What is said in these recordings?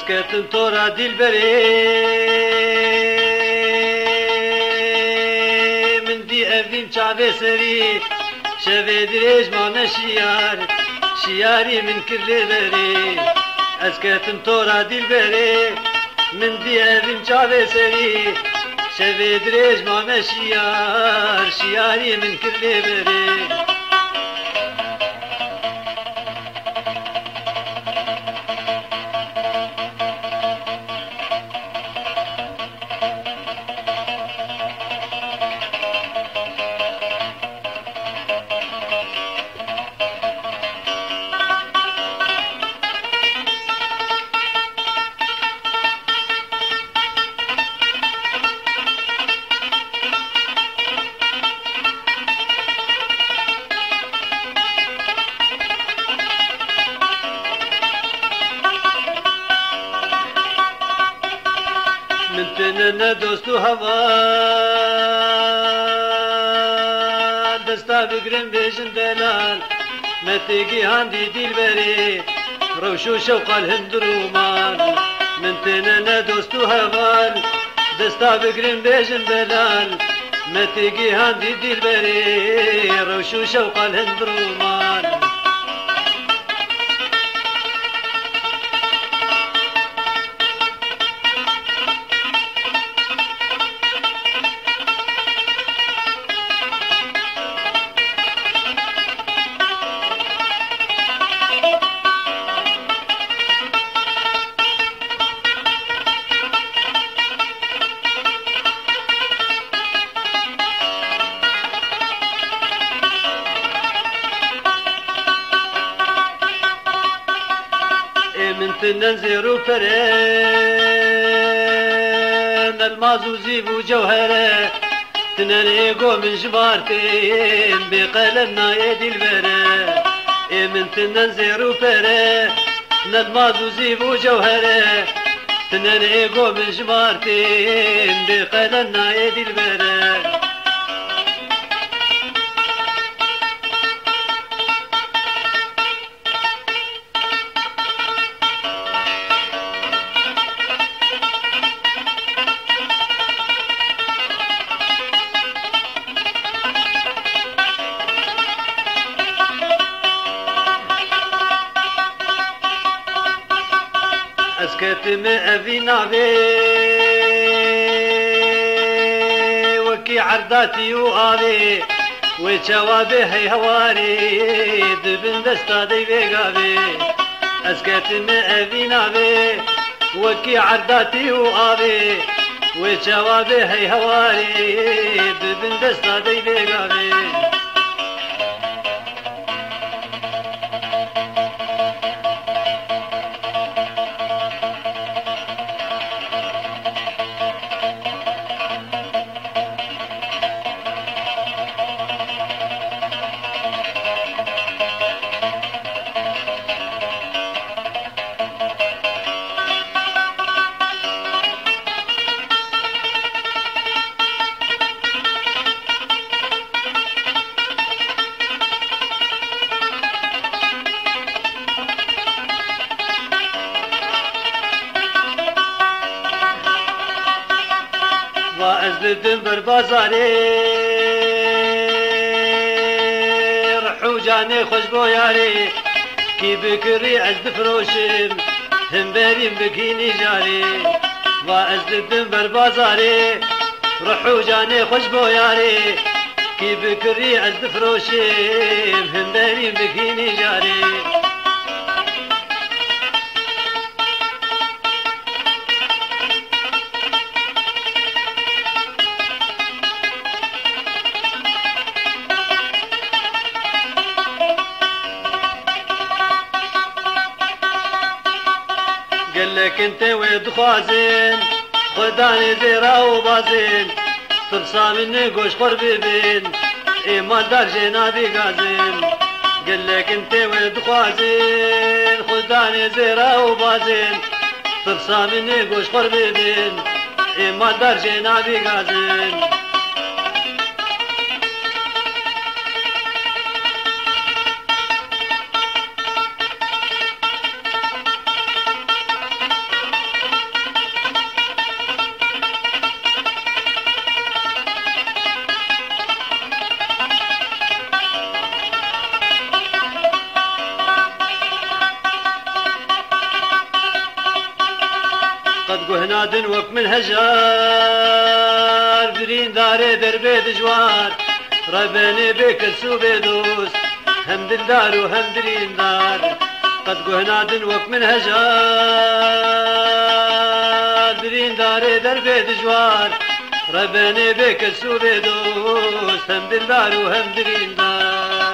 اسكتن تورا دلبري من دي افين شعبي سري شبه دريج ما نشيار شياري من كل بري اسكتن تورا دلبري من دي افين شعبي سري شبه دريج ما نشيار شياري من كل بري من تننا دوستو هوا دستا بگرم بیشن دلال متگی هندی دل بری روشو شوق الهندرومان من تننا دوستو هوا دستا بگرم بیشن دلال متگی هندی دل بری روشو شوق الهندرومان من تننزر وفرين المازو زيب وجوهره تنريقو من جبارتين بقلنا يدي البره من تننزر وفرين المازو زيب وجوهره تنريقو من جبارتين بقلنا يدي البره اسكتم افينا بي وكي عرداتي وآبي وجوابي هي هواري دبن دستا دي بيقابي اسكتم افينا بي وكي عرداتي وآبي وجوابي هي هواري دبن دستا دي بيقابي وأزلدن بربازاري رحو جاني خوش بو ياري كي بكري عزد فروشم هم بريم بكيني جاري وأزلدن بربازاري رحو جاني خوش بو ياري كي بكري عزد فروشم هم بريم بكيني جاري قالك انت ويد خوازين خداني زيرا وبازين ترسى مني قوش قربي بين ايمان دار جنابي غازين قالك انت ويد خوازين خداني زيرا وبازين ترسى مني قوش قربي بين ايمان دار جنابي غازين قد قهناد وك من هجار برين داري دربي دجوار رباني بك السوبي دوس هم دلدار وهم درين دار قد قهناد وك من هجار برين داري دربي دجوار رباني بك السوبي دوس هم دلدار وهم درين دار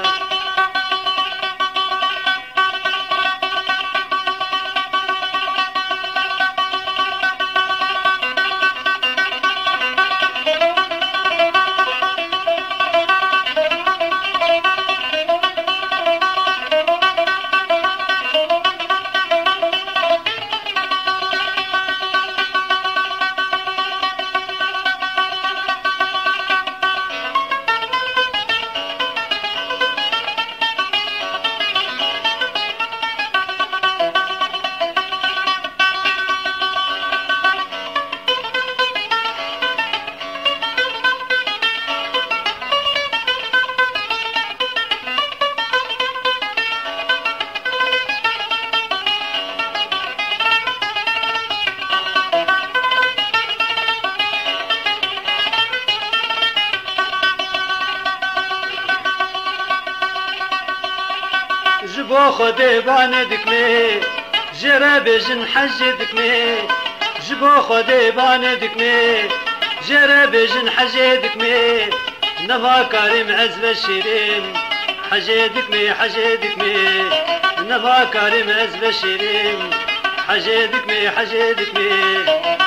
جبو خدي باني دكمي جرى بجن حج دكمي جبو خدي باني دكمي جرى بجن حج دكمي نفا كريم عزب الشيرين حج دكمي حج دكمي نفا كريم عزب الشيرين حج دكمي حج دكمي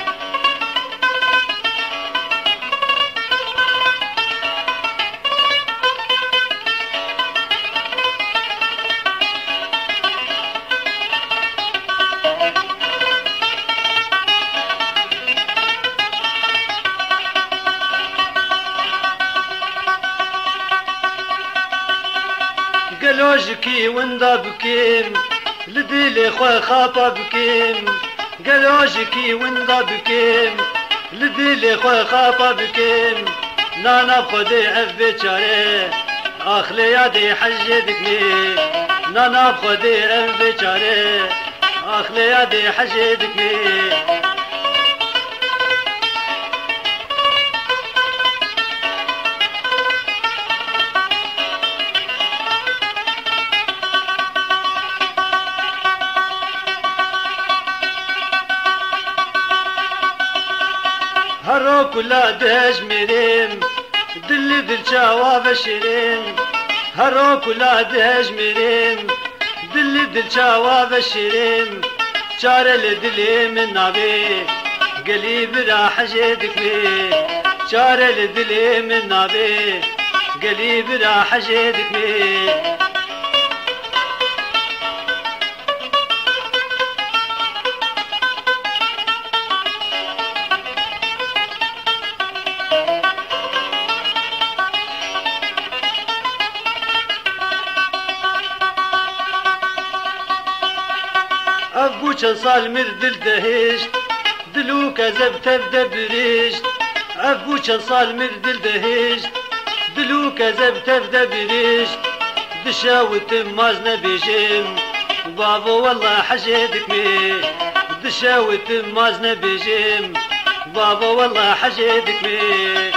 قلوجكي وندا بكيم لديلي خوي خاطا بكيم قلوجكي وندا بكيم لديلي خوي خاطا بكيم نانا بخدي عف بشاري اخلي يدي حج دكمي نانا بخدي عف بشاري اخلي يدي حج دكمي هرو كلا دهج ميريم دل دل شاواب الشيرين هرو كلا دهج ميريم دل دل شاواب الشيرين شار لدلي من نابي قليب راح جدكمي شار لدلي من نابي قليب راح جدكمي أبو صال مردل دهشت دلو كذب تبدا بريشت أبو صال مردل دهشت دلو كذب تبدا بريشت دشاوت مازنا بيجيم بابا والله حجيتك مي دشاوت مازنا بيجيم بابا والله حجيتك مي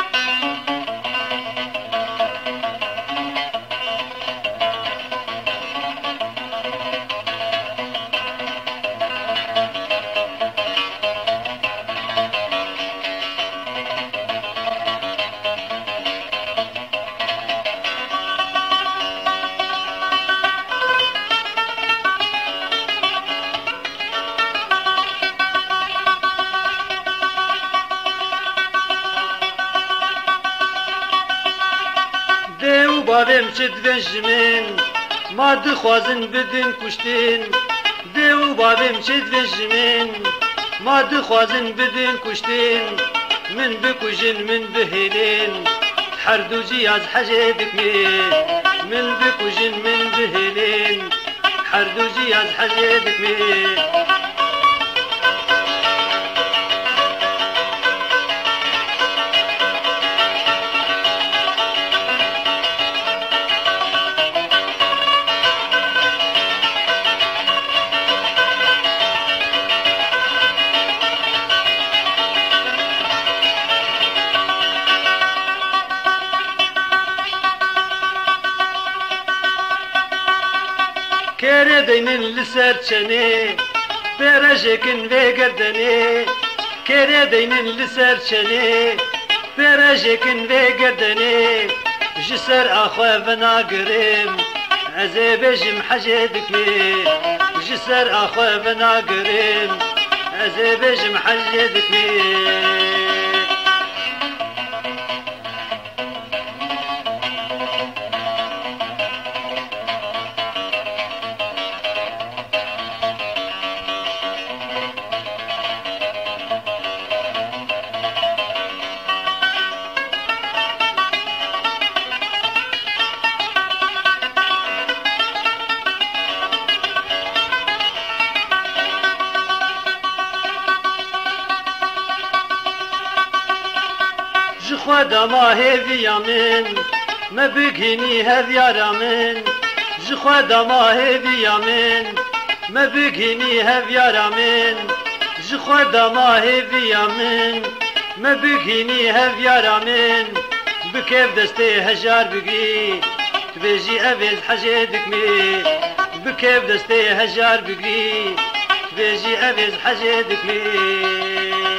بابم شد بنجمين ما دخوازن بدن كشتين ديو بابم شد بنجمين ما دخوازن بدن كشتين من بكوجن من بهلين حردو جياز حجيدك مي من بكوجن من بهلين حردو جياز حجيدك مي دینن لسر چنه برجکن وگردنه کره دینن لسر چنه برجکن وگردنه جسر آخوا بناگرم عزي بجم حجدك مي جسر آخوا بناگرم عزي بجم حجدك مي خدا ما هذي من ما بقيني هذي من خدا ما هذي من ما بقيني هذي من خدا ما هذي من ما بقيني هذي من بكيف دستي هجار بقي تبيجي أبيز حجدك مي بكيف دستي هجار بقي تبيجي أبيز حجدك مي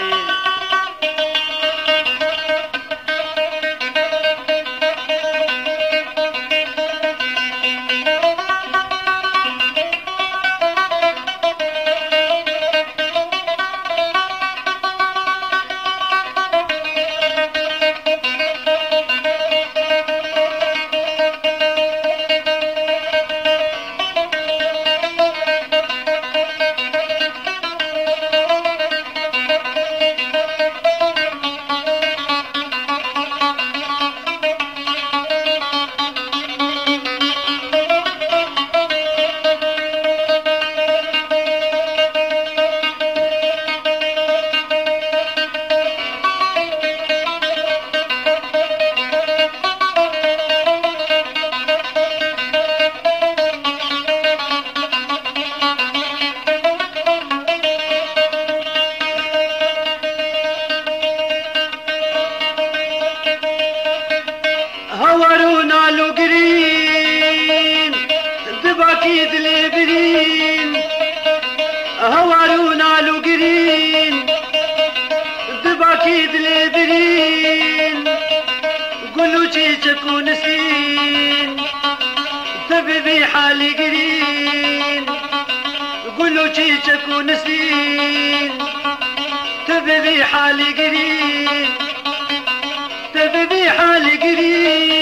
هوارونا لو قرين دباكي دلبرين هوارونا لو قرين دباكي دلبرين قولوا جي تكون سين تبي حالي قرين قولوا جي تكون سين تبي حالي قرين تبي حالي قرين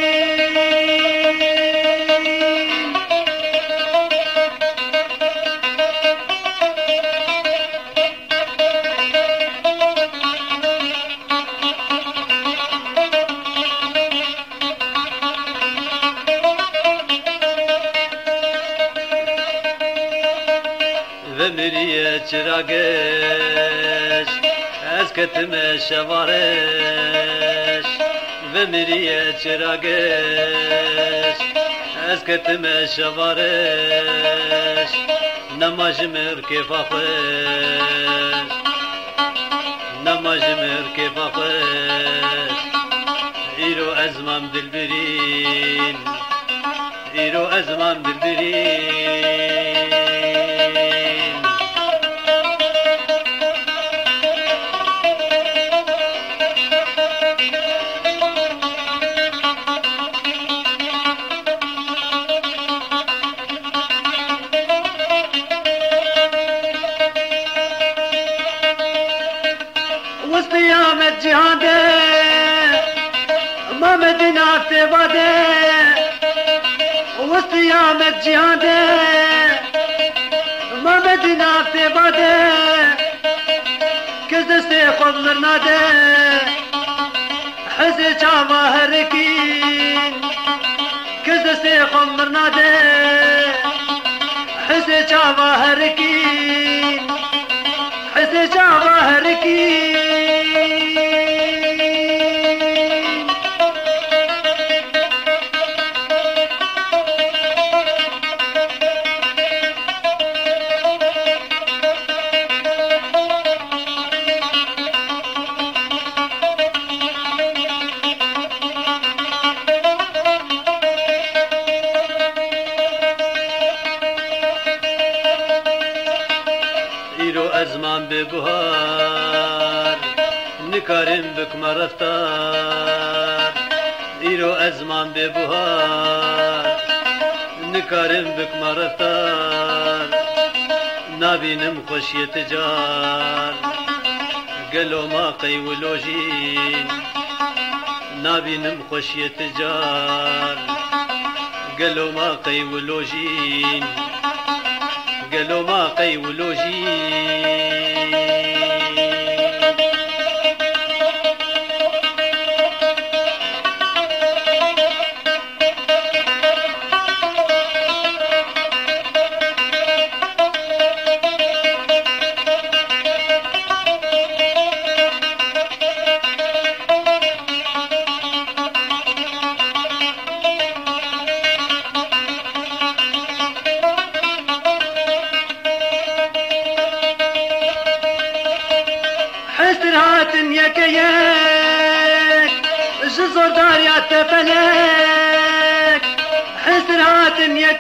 ومرية چراغش از کتم شوارش ومرية چراغش از کتم شوارش نماز مرکب خوش نماز مرکب خوش ایرو ازمام دل برین ایرو ازمام دل برین قيامة جهاده ما مدينة تباده وقيامة جهاده ما مدينة تباده كذا سيخذ مرناده حزي جاما هركين كذا سيخذ مرناده حزي جاما هركين حزي جاما هركين ازمان ببهار نكارم بك مرفتار إيرو ازمان ببهار نكارم بك مرفتار نابينم خشية جار قالوا ما قي ولوجين نابينم خشية جار قالوا ما قي ولوجين قالوا ما قي ولوجين حسرات يكيك جزر دار يا تفلك حسرات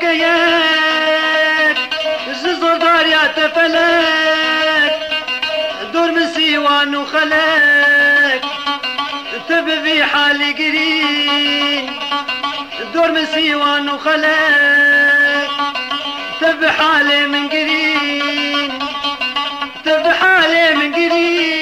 يكيك جزر دار يا تفلك دور من سيوان وخلك تبذي حالي قرين دور من سيوان وخلك تبي حالي من قرين تبي حالي من قرين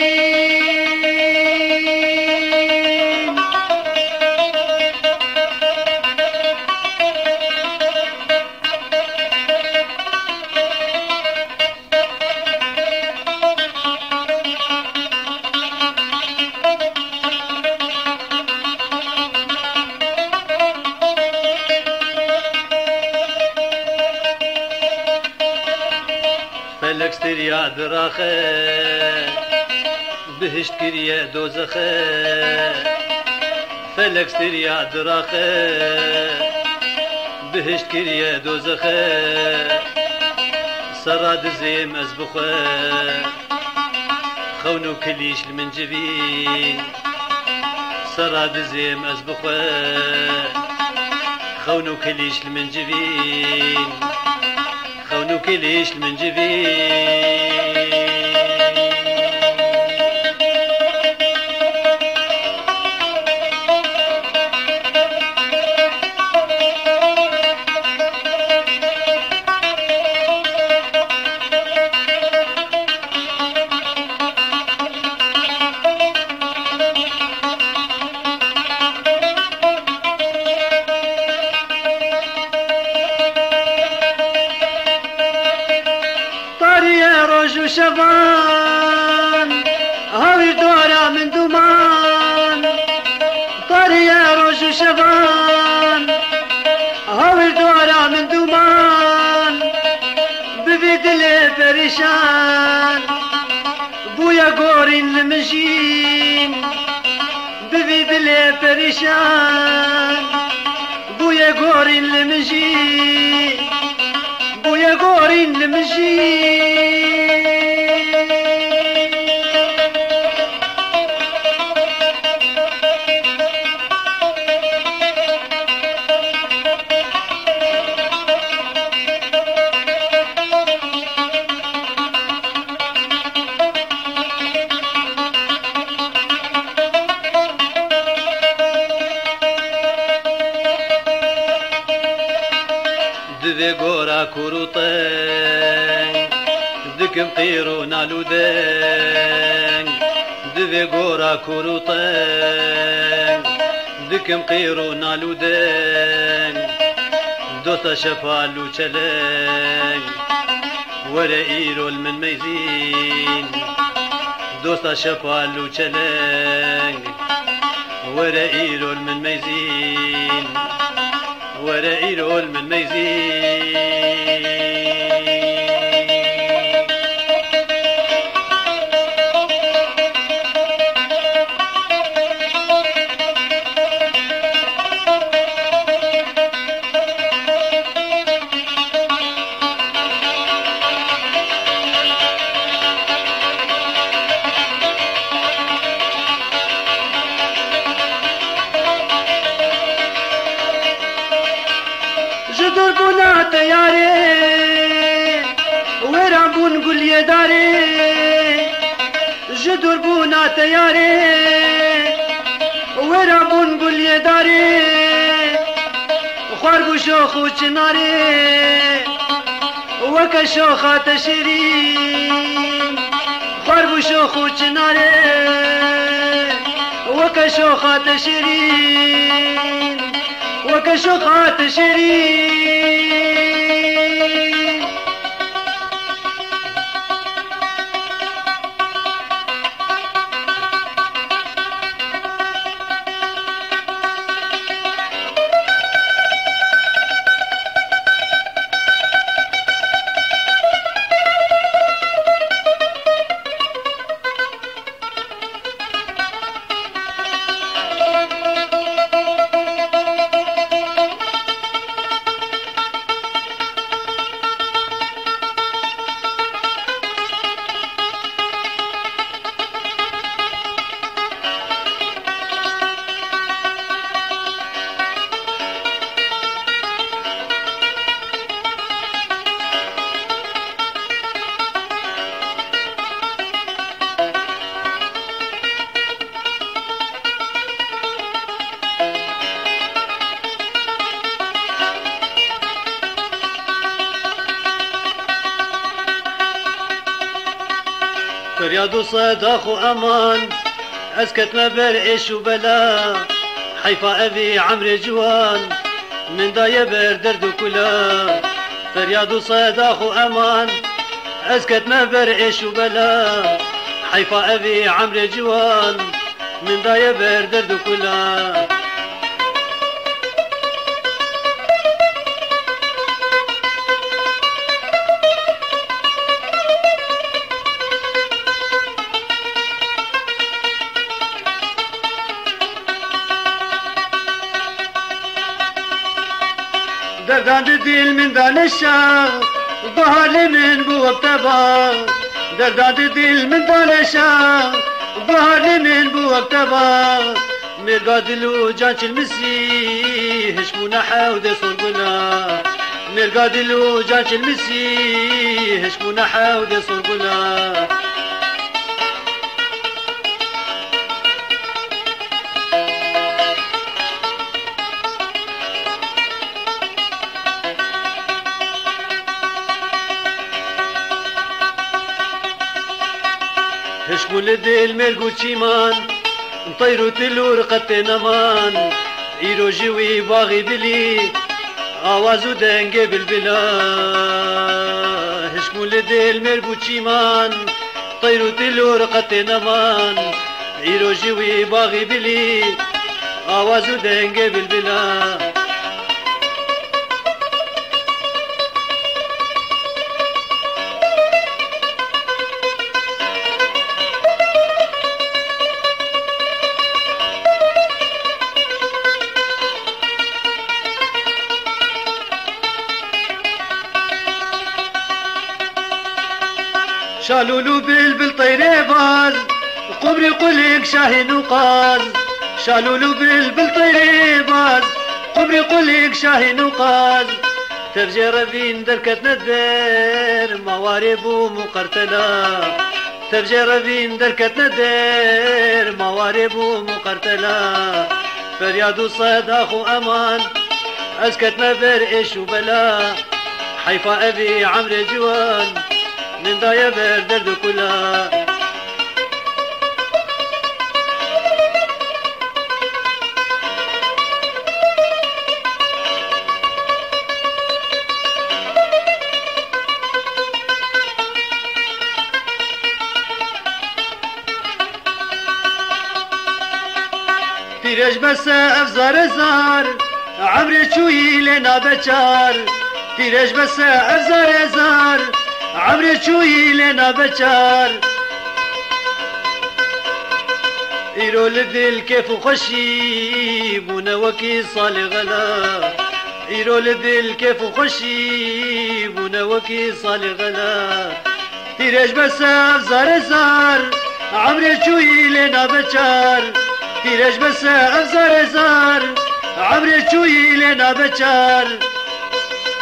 فلك ستريا دراخه بهشت كريا دوزخه فلك ستريا دراخه بهشت كريا دوزخه سراد زيم ازبخه خونو كليش المنجبين سراد زيم ازبخه خونو كليش المنجبين خونو كليش المنجبين روج شبان هاوي دورا من دمان طريا روج شبان هاوي دورا من دمان ببيد لي فريشان بويا قورين المجين ببيد لي فريشان بويا قورين المجين بويا قورين المجين دذي قورا كروطين دكم قيرو نالودين دذي قورا كروطين دكم قيرو نالودين دوتا شفالو چلين ورا ايرو المن ميزين دوتا شفالو چلين ورا ايرو المن ميزين ورا ايرو المن ميزين جدر بنا تياري ويران بون قل يداري سياري ورابون قولي داري خرب شوخ وشناري وكشوخة تشرين خرب شوخ وشناري وكشوخة تشرين وكشوخة تشرين. فرياد صداخ وأمان أسكت ما برعش وبلا حيفا أبي عمرو جوان من داية بردرد كلا فرياد صداخ وأمان أسكت ما برعش وبلا حيفا أبي عمرو جوان من داية بردرد كلا دردان دل من دانشا ظهر من بوقتبا دردان دل من دانشا ظهر من بوقتبا مرقا دلو جانش المسيح هشمونا حاود صرقنا مرقا دلو جانش المسيح هشمونا حاود صرقنا هشمول دل مرقو چیمان طيرو تلور قط نمان ايرو جوي باغي بلي آوازو دنگ بلبلا هشمول دل مرقو چیمان طيرو تلور قط نمان ايرو جوي باغي بلي آوازو دنگ بلبلا شالولو بلبل طيري باز قبري قلق شاهين وقاز شالولو بلبل طيري باز قبري قلق شاهين وقاز ترجي ربين دركت ندير موارب ومقرتلا ترجي ربين دركت ندير موارب ومقرتلا فرياد صداخ وأمان أسكت ما برئش وبلا حيفا أبي عمرو جوان من داية بردرد كلا تيرج بس أفزار زار عمري شوي لنا بشار تيرج بس أفزار زار عمري شوي لنا بشار إيرو للذل كيف وخشي بونا وكي صالي غلا إيرو للذل كيف وخشي بونا وكي صالي غلا تيرج بس أفزار زار عمري شوي لنا بشار تيرج بس أفزار زار عمري شوي لنا بشار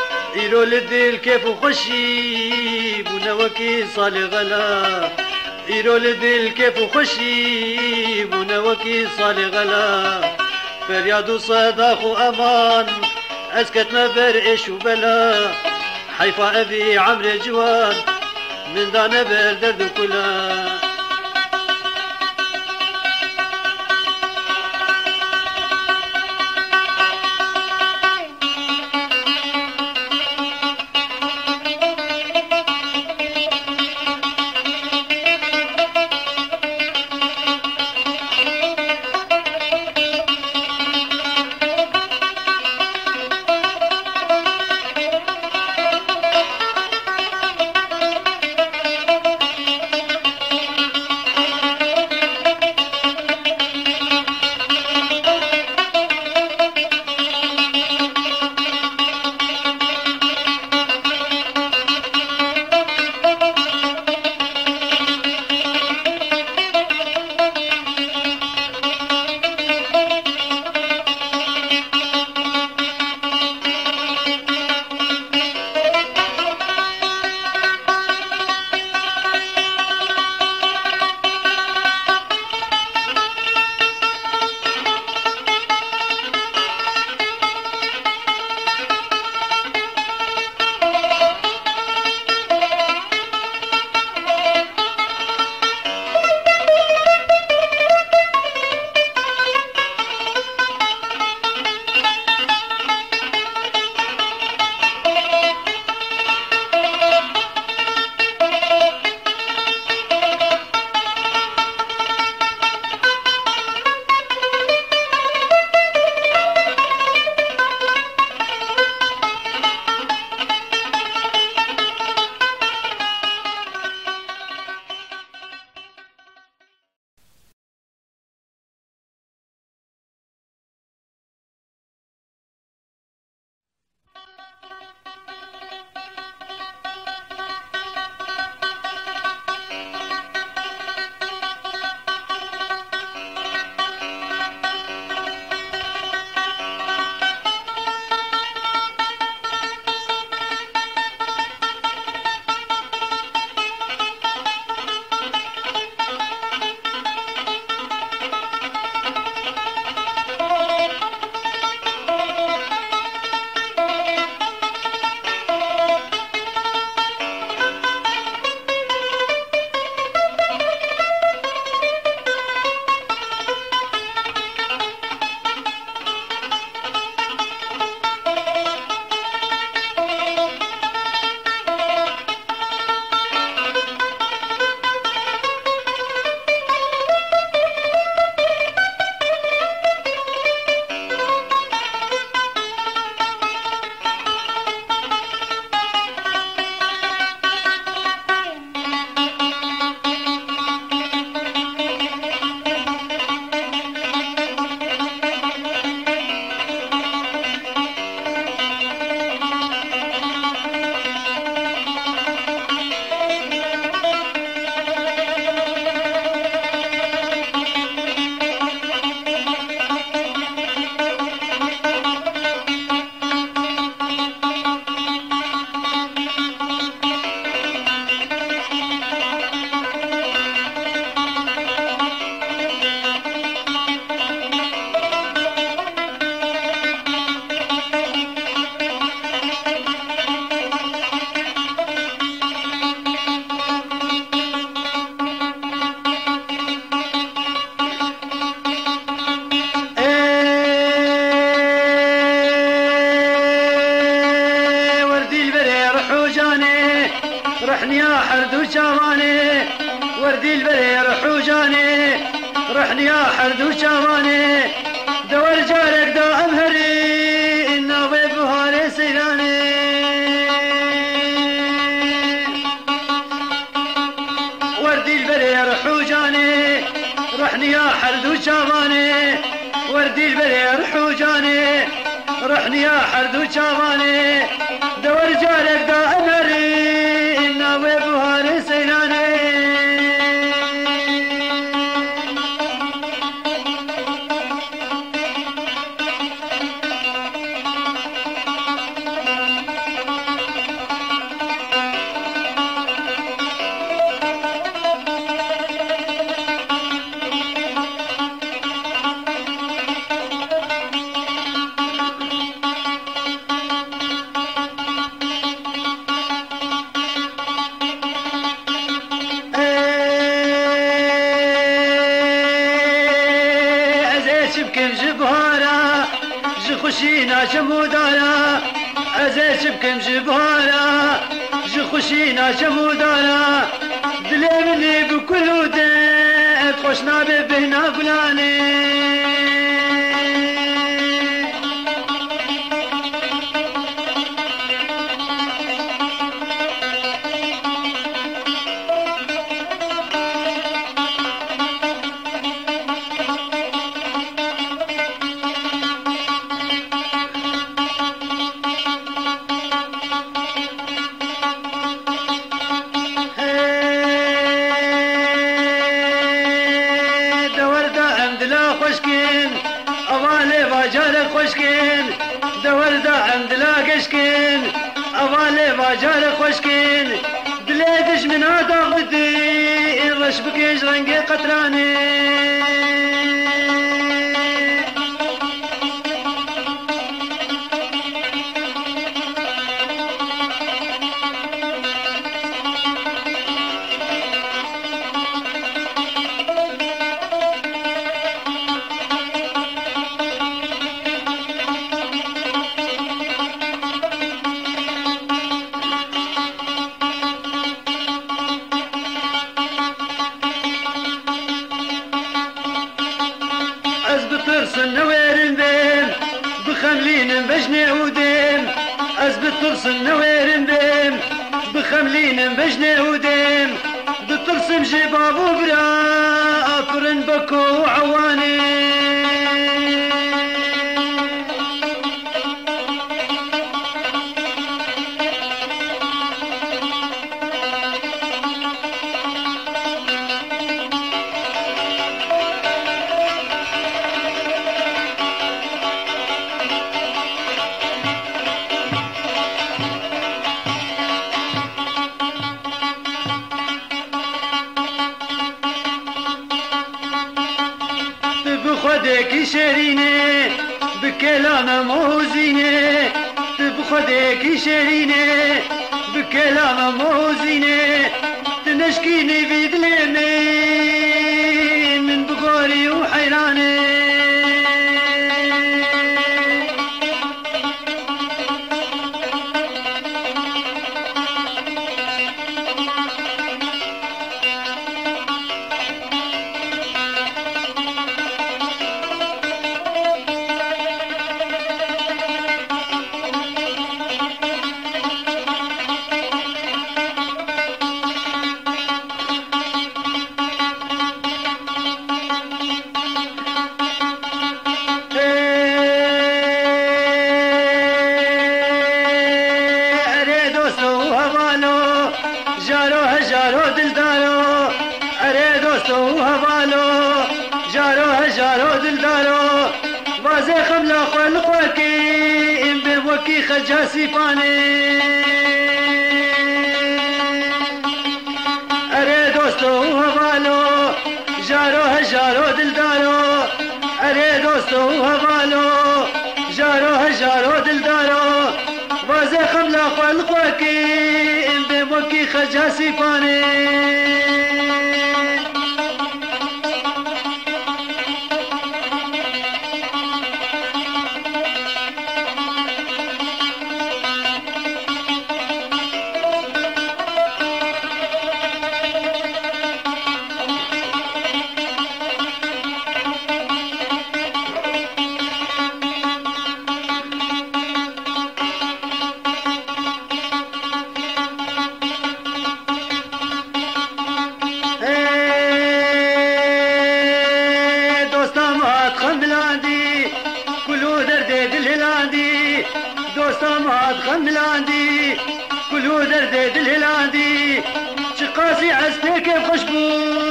إيرو للذل كيف وخشي بونا وكي صالي غلا إيرو لدل كيف وخشي بنوكي صالي غلا فرياد صداق وأمان أسكت ما برئش وبلا حيفا أبي عمرو جوان من دانا بالدرد كلا رحني يا حرد وشاماني وردي البرير حوجاني رحني يا حرد وشاماني دور جارك دا أمهري إنا ضيف هاري سيلاني وردي البرير حوجاني رحني يا حرد وشاماني وردي البرير حوجاني رحني يا حرد وشاماني دور جارك دا أمهري إنا ضيف هاري سيلاني بكم جبهارا جخشي ناجم دارا عزيز بكم جبهارا جخشي ناجم دارا دلي مني بكل ودات خوشنا ببهنا بلاني باجار خوشكين دليدش من هذا غدي الرش بكيش رنقي قطراني بخملين بجني وديم أزبط ترسم نويرن بيم بخملين بجني وديم بترسم جباب وبرا أفرن بكو وعواني بخدك شريني بكلام موزيني بخدك شريني بكلام موزيني تنشكيني بيدلمي من بقوري وحيراني की खजासी पाने अरे दोस्तों हवालो जारो हजारो दिलदारो अरे दोस्तों हवालो जारो हजारो दिलदारो वाजे खमला खलक़ो की बेवो की खजासी पाने خملاندي كلو درد الهلاندي شقاسي عزتك بخشبو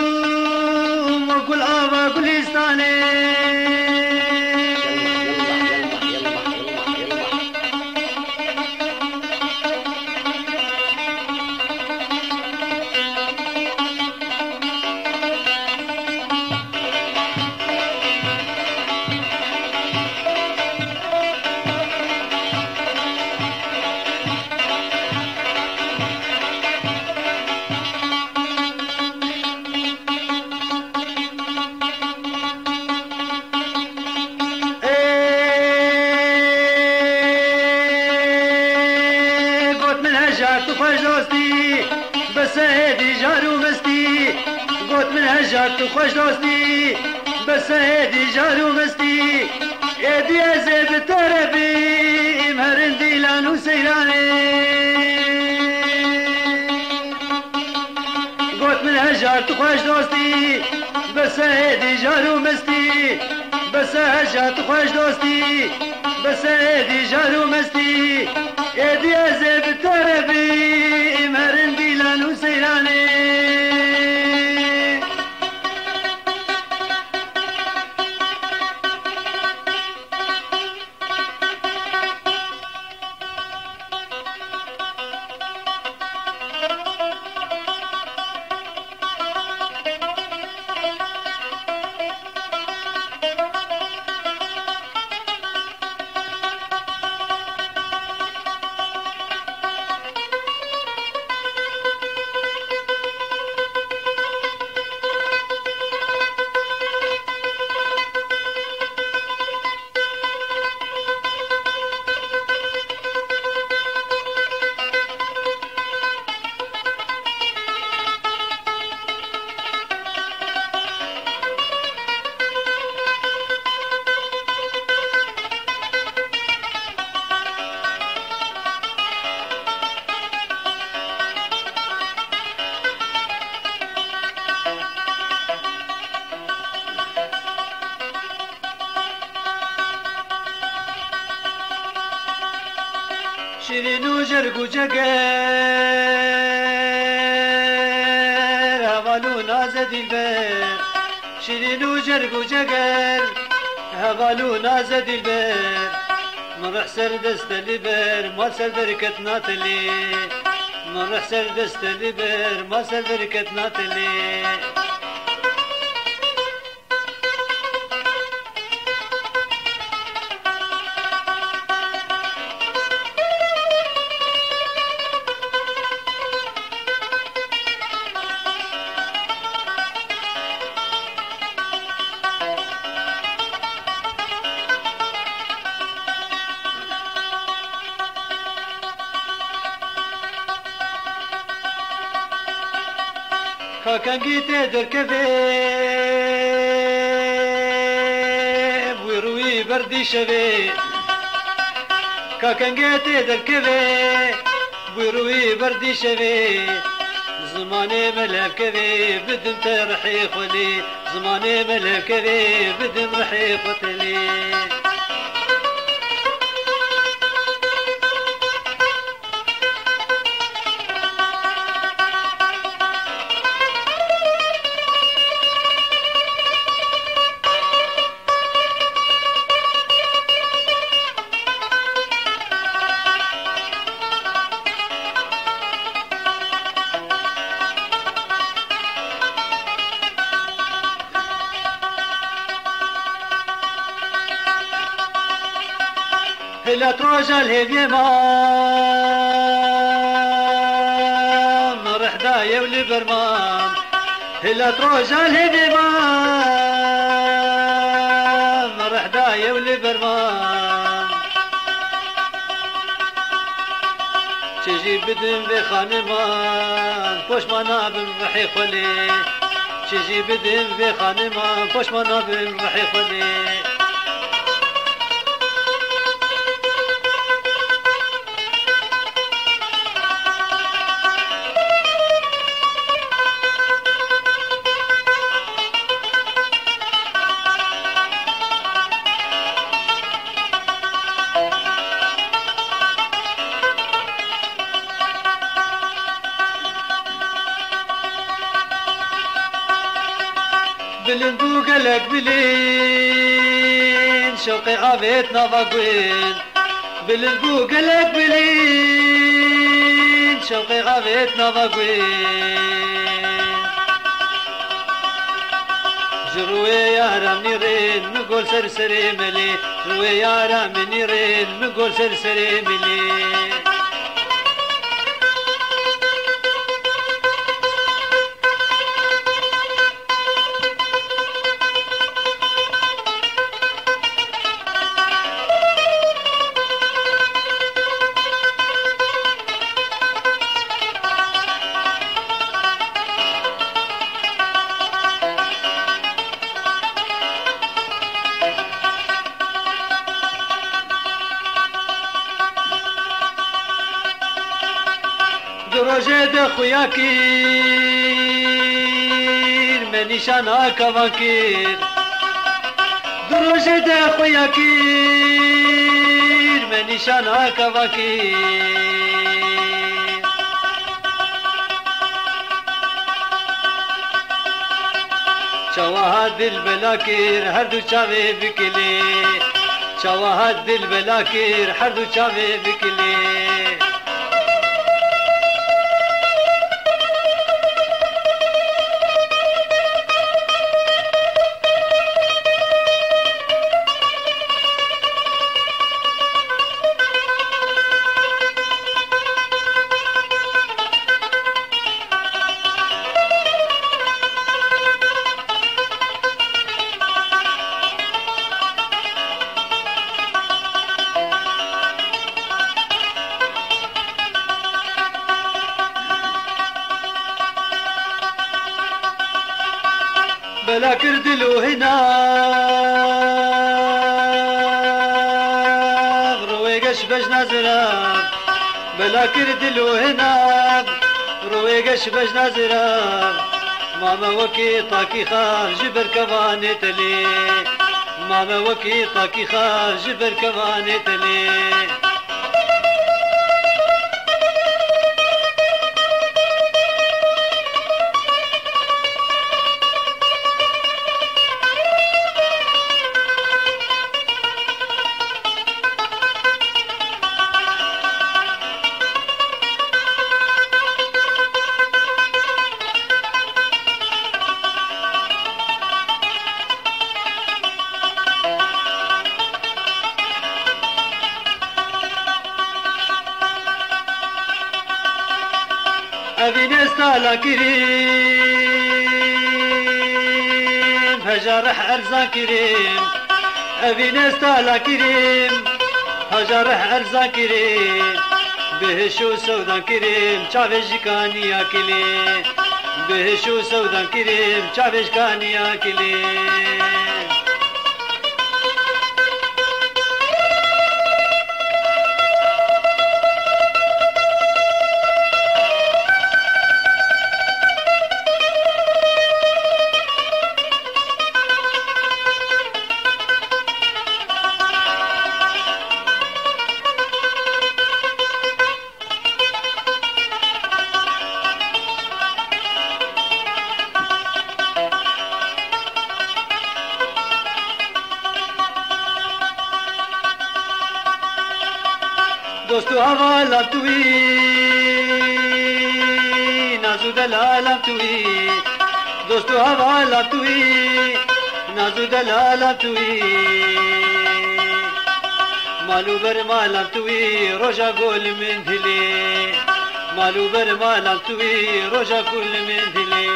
وقول آبا قليستاني قوت من هجرت خوش دوستي بس هدي جارو مستي يدي ازيب تربي مهرن ديلان وسيراني قوت من هجرت خوش دوستي بس هدي جارو مستي بس هجرت خوش دوستي بس هدي جارو مستي يدي ازيب تربي مهرن ديلان وسيراني شیرین و جرگ و جگر هوالو ناز دلبر شیرین و جرگ و جگر هوالو ناز دلبر مرح سر دست لبر ما سر درکت ناتلی مرح سر دست لبر ما سر درکت ناتلی كاكنجيتي دركبي ويروي بردي شبي كاكنجيتي دركبي ويروي بردي شبي زماني ملكبي بدم ترحي خلي زماني ملكبي بدم رحي قتلي هلا تروج الهديمام رحدايا ولبرمام هلا تروج الهديمام رحدايا ولبرمام تجي بدم بخانمان خوش ما نابم رحي خلي تجي بدم بخانمان خوش ما نابم رحي خلي بلندو قلق بلين شوقي عابت نافاقوين بلندو قلق بلين شوقي عابت نافاقوين جروي يا رام نيرين نقول سرسري ملي جروي يا رام نيرين نقول سرسري ملي روزه ده خویا کیر من نشانا کوان کیر روزه ده خویا کیر من نشانا کوان کیر چواها دل بلا کیر هر دو چاوه بکلی چواها دل بلا کیر هر دو چاوه بکلی بلا كردلو هنا رويقش بج نازراب بلا كردلو هنا رويقش بج نازراب ماما وكي طاكي خار جبر كواني تلي ماما وكي طاكي خار جبر كواني تلي أبين استالا كريم هجرح أرزا كريم أبين استالا كريم هجرح أرزا كريم بهشو سودا كريم چاوش كانيا كلي بهشو سودا كريم چاوش كانيا كلي دوستو هوا لبتوی نازو دلالم توی دوستو هوا لبتوی نازو دلالم توی مالو بر مالم توی روژا گل من دلی مالو بر مالم توی روژا گل من دلی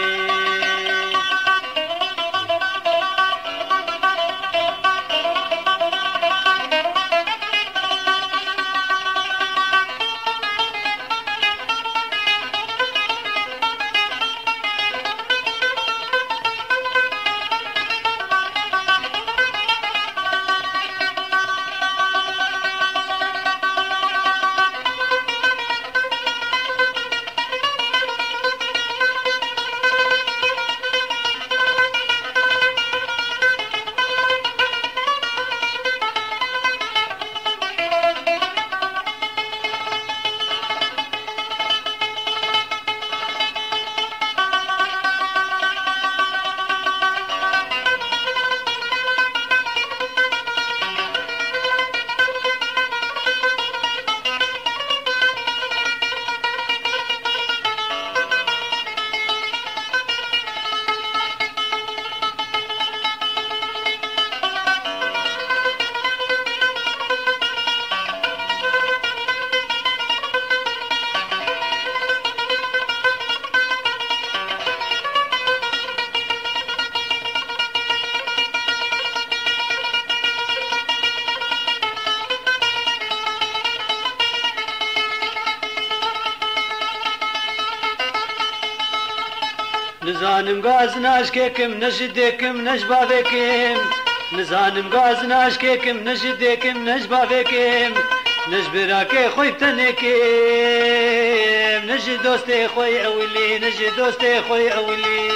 نزانم گاز ناشکێکم نەژدێکم نەش باوێکم نزانم گاز ناشکێکم نەژدێکم نەش باوێکم نەش براکێ خۆی تەنێکێ نجي دوستي خوي أولي نجي دوستي خوي أولي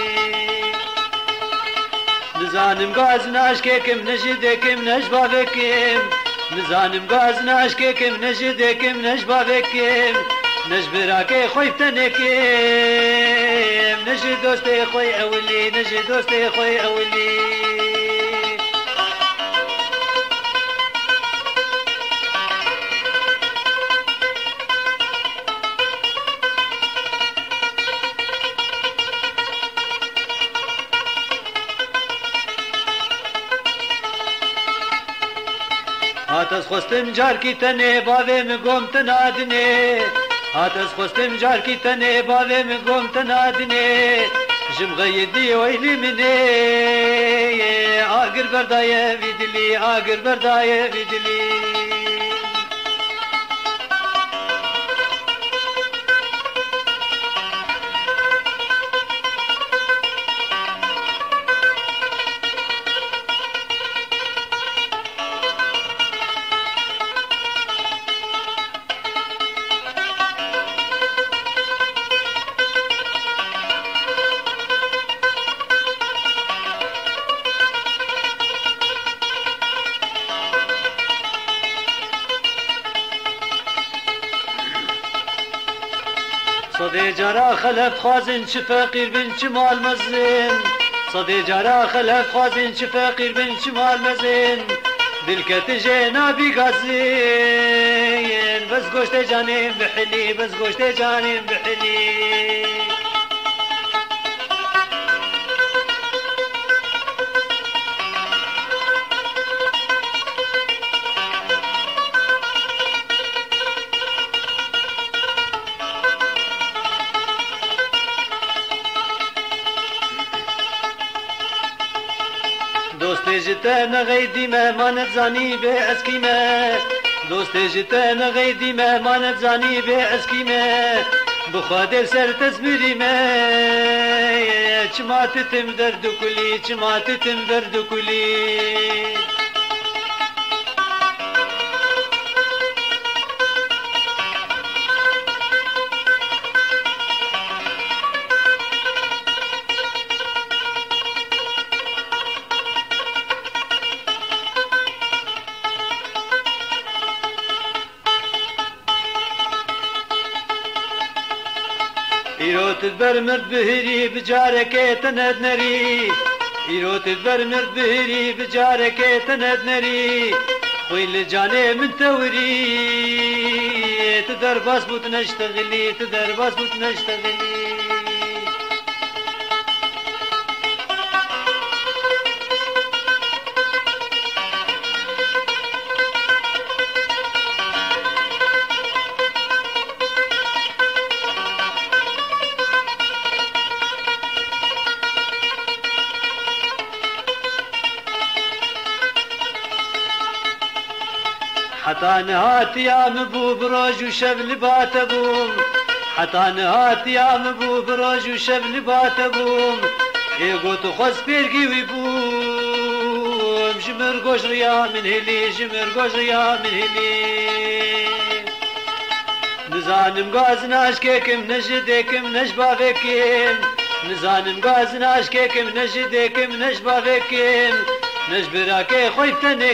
نزانم غاز ناشكيكم نجدكم نجبابكم نزانم غاز ناشكيكم نجدكم نجبابكم نجبراكي خوي بتنكم نجي دوستي خوي أولي نجي دوستي خوي أولي هاتس خواستم جار کی تنه باوه می گم تنادنه هاتس خواستم جار کی تنه باوه می گم تنادنه جم غیدی ویلی منه آگر بردایه ویدلی آگر بردایه ویدلی صدي جرا خلف خازن چه فقیر بن چه مال مزن صدي جرا خلف خازن چه فقیر بن چه مال مزن دل کت جنابی غزین بس گوشت جانم بحلی بس گوشت جانم بحلی دوستی جتا نغیدی مهمانت زانی به اسکیمه دوستی جتا نغیدی مهمانت زانی به اسکیمه بخواد سر تزمیریمه چماتتم درد کلی چماتتم درد کلی ایرو تدبر مرد بهری بجارك تند نري ایرو تدبر مرد بهری بجارك تند نري خوي لجاني من توري تدر باس بوت نشتغلي تدر باس بوت نشتغلي حتى نهات يا مبو بروج وشب لبات ابوم حتى نهات يا مبو بروج وشب لبات ابوم ايقو تخص بيرقي ويبوم جمر قوش ريا من هلي جمر قوش ريا من هلي نزانم غازن اشكيكم نجدكم نجبابكم نزانم غازن اشكيكم نجدكم نجبابكم نجبراكي خوي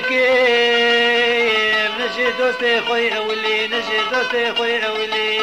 بتنكم نجي دوستي خوي أولي نجي دوستي خوي أولي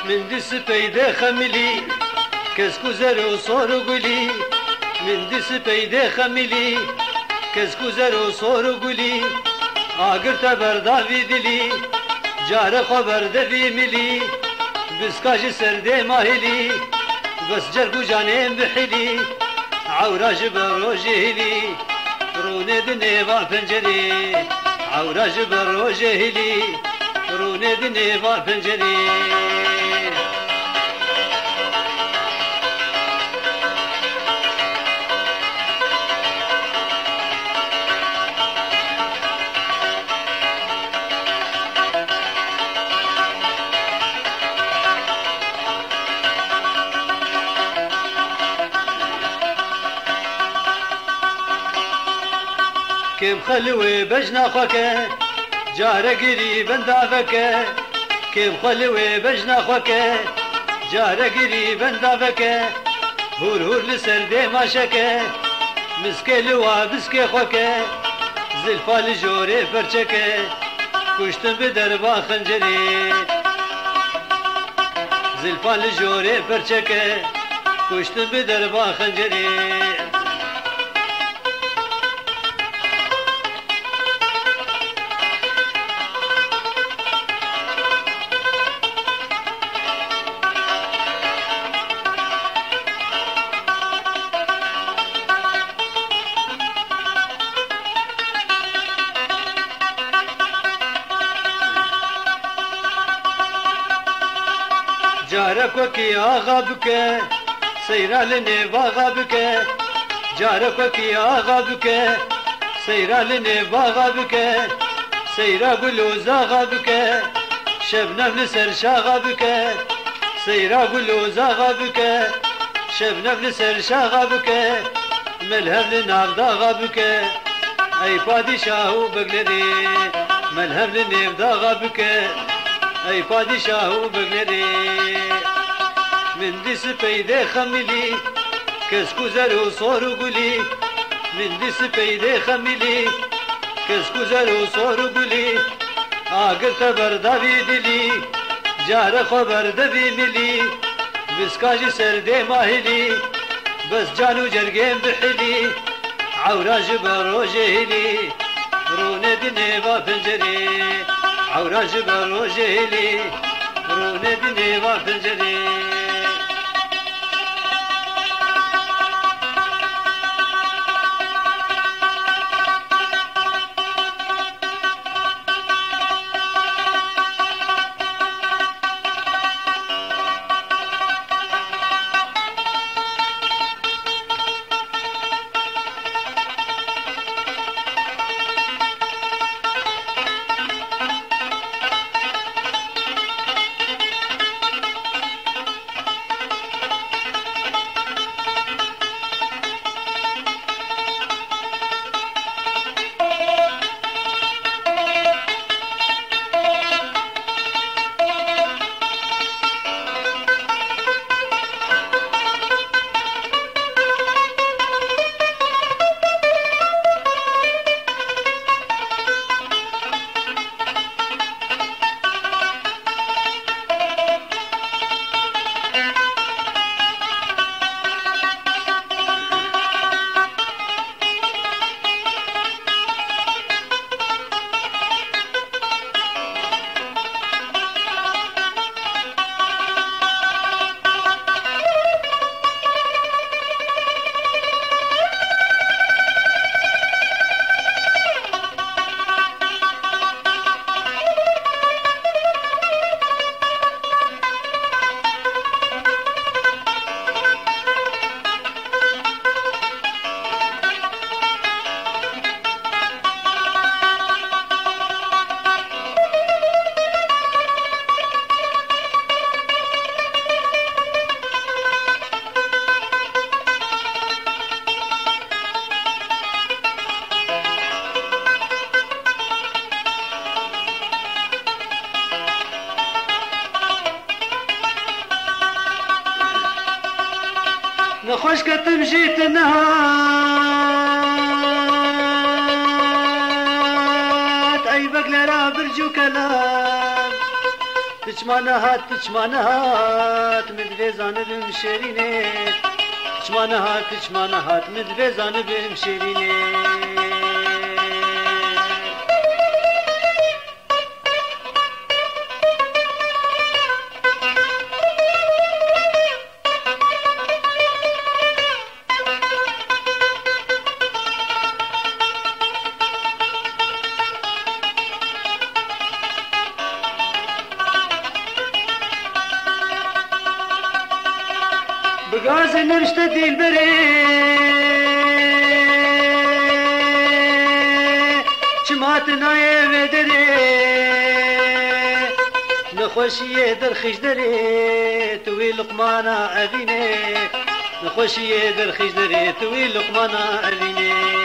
من دس پیدا خملی کسکو زر و سور و گلی من دس پیدا خملی کسکو زر و سور و گلی آگر تا برداوی دلی جار خبر دوی ملی بسکاج سرده ماهلی بس جرگو جانم بحلی عوراج بروجهلی رونه دنیوا پنجری عوراج بروجهلی رونه دنیوا پنجری كم خلوي بجنا خوكا جارة قريبا دافكا كم خلوي بجنا خوكا جارة قريبا دافكا هور هور لسردي ما شكا مسكي لوا بسكي خوكا زلفا لجوري فرشكا كشتن بدربا خنجري زلفا لجوري فرشكا كشتن بدربا خنجري جارك وكي آغا بك سيرا لنباغا بك جارك وكي آغا بك سيرا لنباغا بك سيرا قلوزاغا بك شبنم لسر شاغا بك سيرا قلوزاغا بك شبنم لسر شاغا بك ملهم لنافداغا بك اي پادشاهو بقلري ملهم لنافداغا بك اي پادشاهو بقلري من دس پیدا خملی کسکو زر و سور و گلی من دس پیدا خملی کسکو زر و سور و گلی آگر تبرداوی دلی جار خبر دوی ملی بسکاج سرده ماهلی بس جانو جرگیم بحلی عوراج بروجهلی رونه دنیوا پنجری عوراج بروجهلی رونه دنیوا پنجری نخوش كتمشي تنهات أي بقلة برجو كلام تچمانهات تچمانهات مدوێزانە بم شێرینێ تچمانهات مدوێزانە بم شێرینێ بغاز نرشت دلبری چمات نایه و دره نخوشیه در خیش دره توی لقمانا عوینه نخوشیه در خیش دره توی لقمانا عوینه